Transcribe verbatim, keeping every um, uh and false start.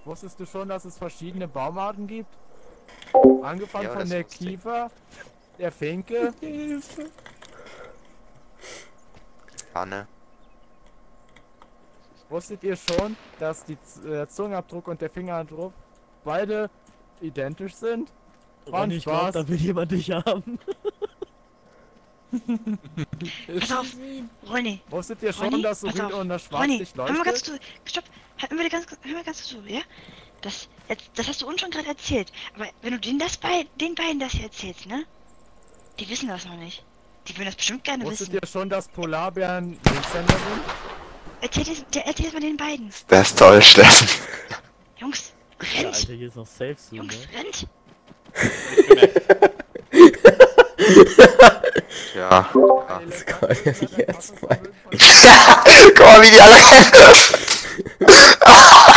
Wusstest du schon, dass es verschiedene Baumarten gibt? Angefangen Ja, von das der wusste ich. Kiefer, der Finke. Hilfe. Anne. Wusstet ihr schon, dass die Z äh, Zungenabdruck und der Fingerabdruck beide identisch sind? War ein Ronny, ich glaub, Spaß. da will jemand dich haben. Pass auf, Ronny. Wusstet ihr schon, Ronny, dass pass Urin auf. unter Schwarz Ronny, nicht hör mal ganz leuchtet? zu. Stopp. Hör mir ganz, hör mir ganz zu, ja? Das, jetzt, das hast du uns schon gerade erzählt. Aber wenn du denen das bei, den beiden das hier erzählst, ne? Die wissen das noch nicht. Die würden das bestimmt gerne Wusstet wissen. ihr schon, dass Polarbären Linkshänder sind? Erzähl das, der, erzähl das mal den beiden. Das ist toll, Steffen. Jungs, Ja, rennt! Alter, hier ist noch safe zu, ne? Jungs, rennt! Ja. ja. Das kann man ja nicht ernst meinen. Guck mal, wie die alle rennen.